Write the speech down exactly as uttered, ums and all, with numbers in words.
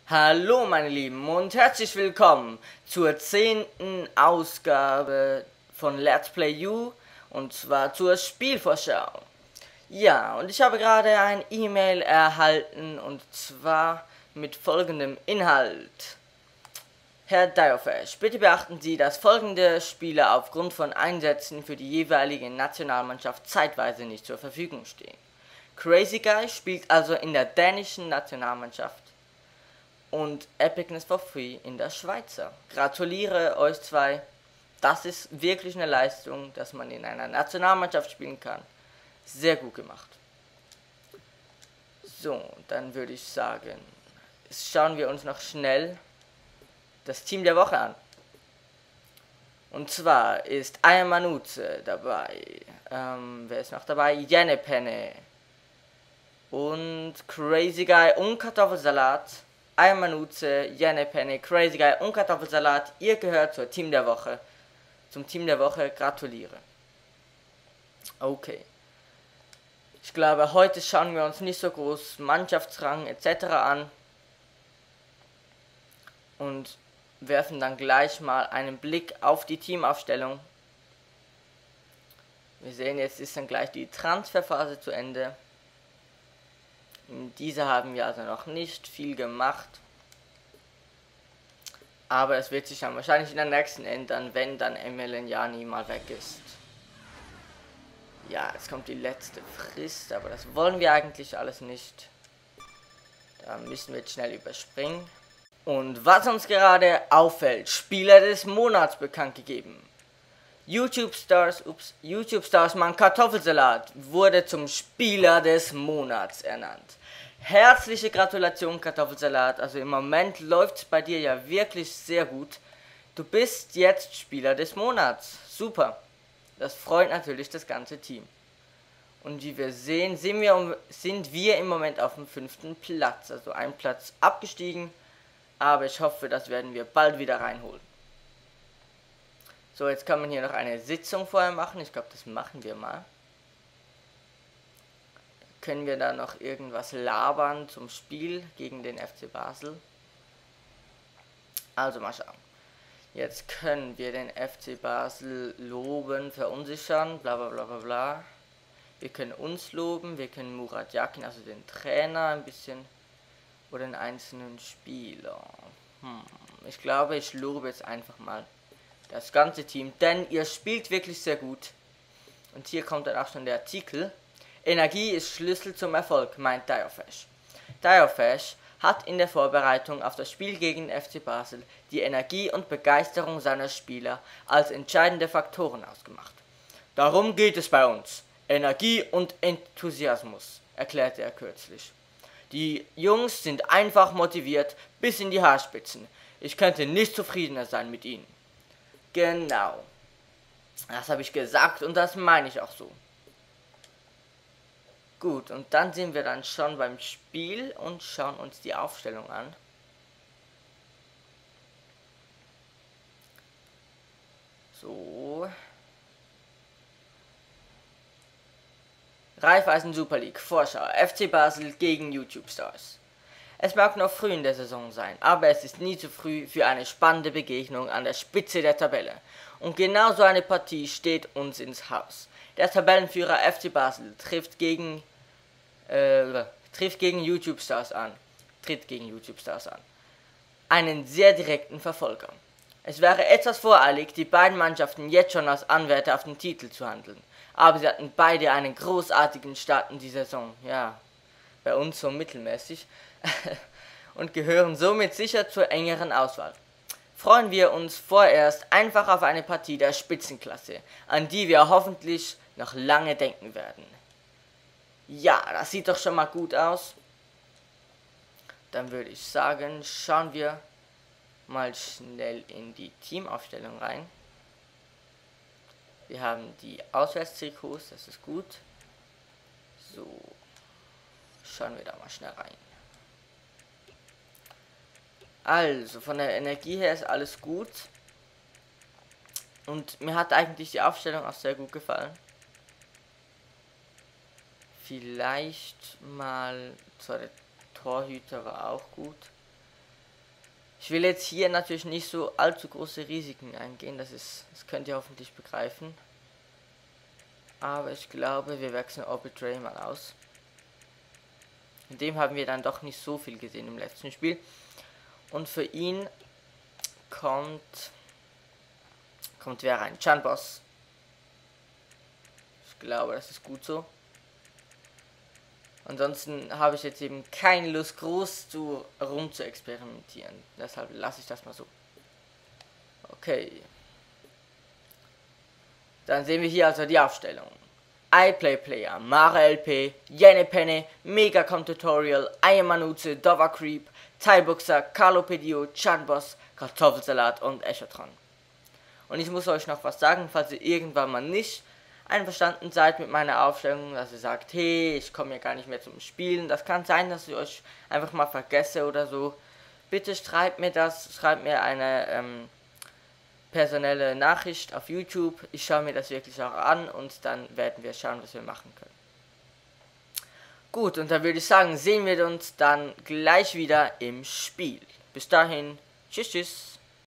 Hallo meine Lieben und herzlich willkommen zur zehnten Ausgabe von Let's Play You, und zwar zur Spielvorschau. Ja, und ich habe gerade ein E-Mail erhalten, und zwar mit folgendem Inhalt. Herr Diofesh, bitte beachten Sie, dass folgende Spieler aufgrund von Einsätzen für die jeweilige Nationalmannschaft zeitweise nicht zur Verfügung stehen. Crazy Guy spielt also in der dänischen Nationalmannschaft und Epicness for Free in der Schweizer. Gratuliere euch zwei, das ist wirklich eine Leistung, dass man in einer Nationalmannschaft spielen kann. Sehr gut gemacht. So, dann würde ich sagen, schauen wir uns noch schnell das Team der Woche an. Und zwar ist Ayamanuze dabei, ähm, wer ist noch dabei? Jennepenne und Crazy Guy und Kartoffelsalat. Ayamanuze, Jennepenne, Crazy Guy und Kartoffelsalat, ihr gehört zur Team der Woche. Zum Team der Woche gratuliere. Okay. Ich glaube, heute schauen wir uns nicht so groß Mannschaftsrang et cetera an. Und werfen dann gleich mal einen Blick auf die Teamaufstellung. Wir sehen, jetzt ist dann gleich die Transferphase zu Ende. In dieser haben wir also noch nicht viel gemacht. Aber es wird sich dann wahrscheinlich in der nächsten ändern, wenn dann Emiliani mal weg ist. Ja, jetzt kommt die letzte Frist, aber das wollen wir eigentlich alles nicht. Da müssen wir jetzt schnell überspringen. Und was uns gerade auffällt, Spieler des Monats bekannt gegeben. YouTube Stars, ups, YouTube Stars Mann Kartoffelsalat wurde zum Spieler des Monats ernannt. Herzliche Gratulation, Kartoffelsalat. Also im Moment läuft es bei dir ja wirklich sehr gut. Du bist jetzt Spieler des Monats. Super. Das freut natürlich das ganze Team. Und wie wir sehen, sind wir, sind wir im Moment auf dem fünften Platz. Also ein Platz abgestiegen. Aber ich hoffe, das werden wir bald wieder reinholen. So, jetzt kann man hier noch eine Sitzung vorher machen. Ich glaube, das machen wir mal. Können wir da noch irgendwas labern zum Spiel gegen den F C Basel? Also mal schauen. Jetzt können wir den F C Basel loben, verunsichern, bla bla bla bla bla. Wir können uns loben, wir können Murat Yakin, also den Trainer, ein bisschen, oder den einzelnen Spieler. Hm. Ich glaube, ich lobe jetzt einfach mal das ganze Team, denn ihr spielt wirklich sehr gut. Und hier kommt dann auch schon der Artikel. Energie ist Schlüssel zum Erfolg, meint Diofesh. Diofesh hat in der Vorbereitung auf das Spiel gegen den F C Basel die Energie und Begeisterung seiner Spieler als entscheidende Faktoren ausgemacht. Darum geht es bei uns. Energie und Enthusiasmus, erklärte er kürzlich. Die Jungs sind einfach motiviert bis in die Haarspitzen. Ich könnte nicht zufriedener sein mit ihnen. Genau. Das habe ich gesagt und das meine ich auch so. Gut, und dann sind wir dann schon beim Spiel und schauen uns die Aufstellung an. So. Raiffeisen Super League, Vorschau, F C Basel gegen YouTube Stars. Es mag noch früh in der Saison sein, aber es ist nie zu früh für eine spannende Begegnung an der Spitze der Tabelle. Und genau so eine Partie steht uns ins Haus. Der Tabellenführer F C Basel trifft gegen äh, trifft gegen YouTube Stars an. Tritt gegen YouTube Stars an. Einen sehr direkten Verfolger. Es wäre etwas voreilig, die beiden Mannschaften jetzt schon als Anwärter auf den Titel zu handeln. Aber sie hatten beide einen großartigen Start in die Saison. Ja, bei uns so mittelmäßig. Und gehören somit sicher zur engeren Auswahl. Freuen wir uns vorerst einfach auf eine Partie der Spitzenklasse, an die wir hoffentlich noch lange denken werden. Ja, das sieht doch schon mal gut aus. Dann würde ich sagen, schauen wir mal schnell in die Teamaufstellung rein. Wir haben die Auswärtstrikots, das ist gut. So, schauen wir da mal schnell rein. Also, von der Energie her ist alles gut. Und mir hat eigentlich die Aufstellung auch sehr gut gefallen. Vielleicht mal, zwar der Torhüter war auch gut. Ich will jetzt hier natürlich nicht so allzu große Risiken eingehen, das ist, das könnt ihr hoffentlich begreifen. Aber ich glaube, wir wechseln Orbit mal aus. In dem haben wir dann doch nicht so viel gesehen im letzten Spiel. Und für ihn kommt, kommt wer rein? Chanboss. Ich glaube, das ist gut so. Ansonsten habe ich jetzt eben keine Lust, groß zu rum zu experimentieren. Deshalb lasse ich das mal so. Okay. Dann sehen wir hier also die Aufstellung. iPlay Player, Mara L P, Jene Penne, Megacom Tutorial, Ayamanuze, Dova Creep, Thai-Boxer, Carlopedio, Chanboss, Kartoffelsalat und Echatron. Und ich muss euch noch was sagen, falls ihr irgendwann mal nicht einverstanden seid mit meiner Aufstellung, dass ihr sagt, hey, ich komme ja gar nicht mehr zum Spielen. Das kann sein, dass ich euch einfach mal vergesse oder so. Bitte schreibt mir das, schreibt mir eine ähm, personelle Nachricht auf YouTube. Ich schaue mir das wirklich auch an und dann werden wir schauen, was wir machen können. Gut, und dann würde ich sagen, sehen wir uns dann gleich wieder im Spiel. Bis dahin, tschüss, tschüss.